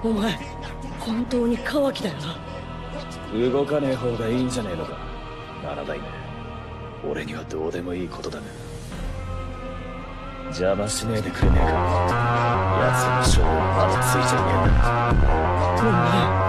お前本当にカワキだよな。 動かねえ方がいいんじゃねえのか、7代目。俺にはどうでもいいことだが邪魔しねえでくれねえか。奴の勝負まだついちゃいねえんだ。 お前